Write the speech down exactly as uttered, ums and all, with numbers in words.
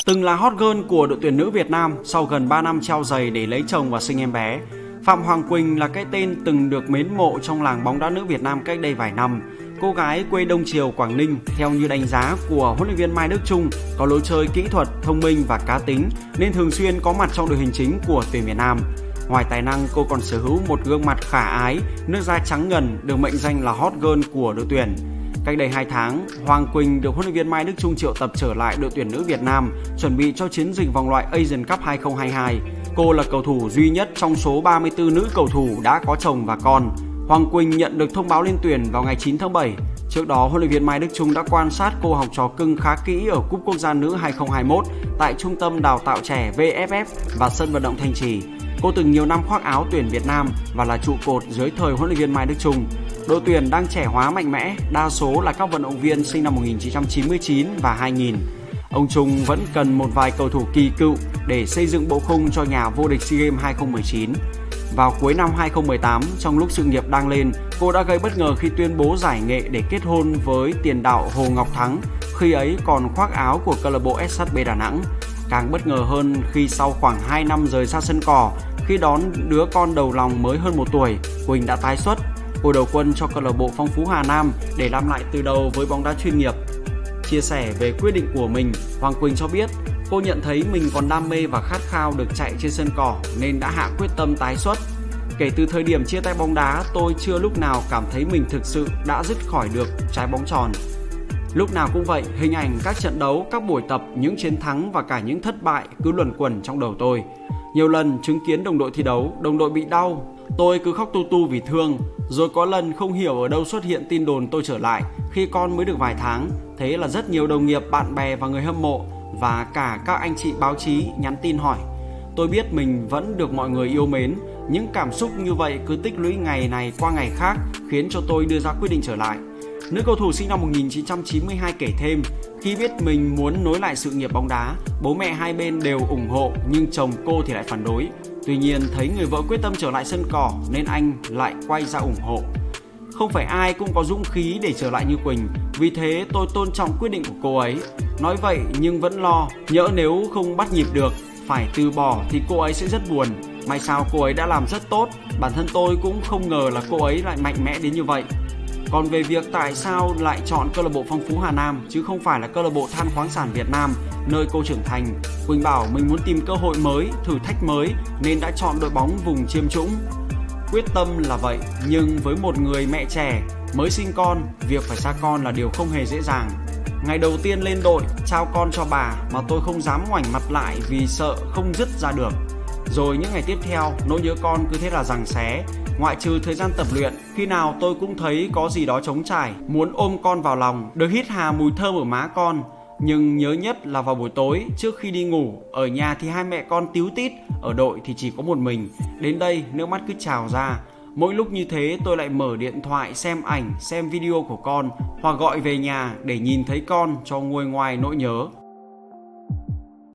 Từng là hot girl của đội tuyển nữ Việt Nam, sau gần ba năm treo giày để lấy chồng và sinh em bé, Phạm Hoàng Quỳnh là cái tên từng được mến mộ trong làng bóng đá nữ Việt Nam cách đây vài năm. Cô gái quê Đông Triều, Quảng Ninh, theo như đánh giá của huấn luyện viên Mai Đức Chung, có lối chơi kỹ thuật, thông minh và cá tính nên thường xuyên có mặt trong đội hình chính của tuyển Việt Nam. Ngoài tài năng, cô còn sở hữu một gương mặt khả ái, nước da trắng ngần, được mệnh danh là hot girl của đội tuyển. Cách đây hai tháng, Hoàng Quỳnh được huấn luyện viên Mai Đức Chung triệu tập trở lại đội tuyển nữ Việt Nam, chuẩn bị cho chiến dịch vòng loại Asian Cup hai không hai hai. Cô là cầu thủ duy nhất trong số ba mươi tư nữ cầu thủ đã có chồng và con. Hoàng Quỳnh nhận được thông báo lên tuyển vào ngày chín tháng bảy. Trước đó, huấn luyện viên Mai Đức Chung đã quan sát cô học trò cưng khá kỹ ở Cúp Quốc gia nữ hai không hai mốt tại Trung tâm Đào tạo trẻ vê ép ép và sân vận động Thanh Trì. Cô từng nhiều năm khoác áo tuyển Việt Nam và là trụ cột dưới thời huấn luyện viên Mai Đức Chung. Đội tuyển đang trẻ hóa mạnh mẽ, đa số là các vận động viên sinh năm một nghìn chín trăm chín mươi chín và hai nghìn. Ông Chung vẫn cần một vài cầu thủ kỳ cựu để xây dựng bộ khung cho nhà vô địch SEA Games hai không một chín. Vào cuối năm hai không một tám, trong lúc sự nghiệp đang lên, cô đã gây bất ngờ khi tuyên bố giải nghệ để kết hôn với tiền đạo Hồ Ngọc Thắng, khi ấy còn khoác áo của câu lạc bộ ét hát bê Đà Nẵng. Càng bất ngờ hơn khi sau khoảng hai năm rời xa sân cỏ, khi đón đứa con đầu lòng mới hơn một tuổi, Quỳnh đã tái xuất. Cô đầu quân cho câu lạc bộ Phong Phú Hà Nam để làm lại từ đầu với bóng đá chuyên nghiệp. Chia sẻ về quyết định của mình, Hoàng Quỳnh cho biết cô nhận thấy mình còn đam mê và khát khao được chạy trên sân cỏ nên đã hạ quyết tâm tái xuất. Kể từ thời điểm chia tay bóng đá, tôi chưa lúc nào cảm thấy mình thực sự đã dứt khỏi được trái bóng tròn. Lúc nào cũng vậy, hình ảnh các trận đấu, các buổi tập, những chiến thắng và cả những thất bại cứ luẩn quẩn trong đầu tôi. Nhiều lần chứng kiến đồng đội thi đấu, đồng đội bị đau, tôi cứ khóc tu tu vì thương. Rồi có lần không hiểu ở đâu xuất hiện tin đồn tôi trở lại khi con mới được vài tháng. Thế là rất nhiều đồng nghiệp, bạn bè và người hâm mộ và cả các anh chị báo chí nhắn tin hỏi. Tôi biết mình vẫn được mọi người yêu mến. Những cảm xúc như vậy cứ tích lũy ngày này qua ngày khác khiến cho tôi đưa ra quyết định trở lại. Nữ cầu thủ sinh năm một nghìn chín trăm chín mươi hai kể thêm, khi biết mình muốn nối lại sự nghiệp bóng đá, bố mẹ hai bên đều ủng hộ nhưng chồng cô thì lại phản đối. Tuy nhiên thấy người vợ quyết tâm trở lại sân cỏ nên anh lại quay ra ủng hộ. Không phải ai cũng có dũng khí để trở lại như Quỳnh, vì thế tôi tôn trọng quyết định của cô ấy. Nói vậy nhưng vẫn lo, nhỡ nếu không bắt nhịp được, phải từ bỏ thì cô ấy sẽ rất buồn. May sao cô ấy đã làm rất tốt, bản thân tôi cũng không ngờ là cô ấy lại mạnh mẽ đến như vậy. Còn về việc tại sao lại chọn câu lạc bộ Phong Phú Hà Nam chứ không phải là câu lạc bộ Than khoáng sản Việt Nam nơi cô trưởng thành, Quỳnh bảo mình muốn tìm cơ hội mới, thử thách mới nên đã chọn đội bóng vùng Chiêm Trũng. Quyết tâm là vậy, nhưng với một người mẹ trẻ mới sinh con, việc phải xa con là điều không hề dễ dàng. Ngày đầu tiên lên đội, trao con cho bà mà tôi không dám ngoảnh mặt lại vì sợ không dứt ra được. Rồi những ngày tiếp theo, nỗi nhớ con cứ thế là giằng xé. Ngoại trừ thời gian tập luyện, khi nào tôi cũng thấy có gì đó trống trải, muốn ôm con vào lòng, được hít hà mùi thơm ở má con. Nhưng nhớ nhất là vào buổi tối trước khi đi ngủ, ở nhà thì hai mẹ con tíu tít, ở đội thì chỉ có một mình. Đến đây nước mắt cứ trào ra. Mỗi lúc như thế tôi lại mở điện thoại xem ảnh, xem video của con hoặc gọi về nhà để nhìn thấy con cho nguôi ngoai nỗi nhớ.